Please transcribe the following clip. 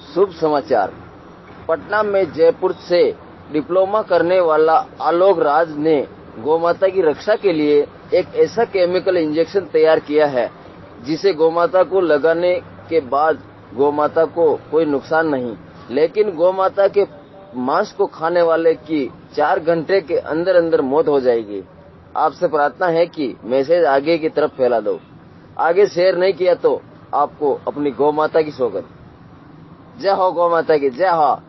शुभ समाचार। पटना में जयपुर से डिप्लोमा करने वाला आलोक राज ने गौमाता की रक्षा के लिए एक ऐसा केमिकल इंजेक्शन तैयार किया है जिसे गौमाता को लगाने के बाद गौमाता को कोई नुकसान नहीं, लेकिन गौमाता के मांस को खाने वाले की 4 घंटे के अंदर अंदर मौत हो जाएगी। आपसे प्रार्थना है कि मैसेज आगे की तरफ फैला दो। आगे शेयर नहीं किया तो आपको अपनी गौ माता की सौगंध। जय हो गौ माता की, जय हो।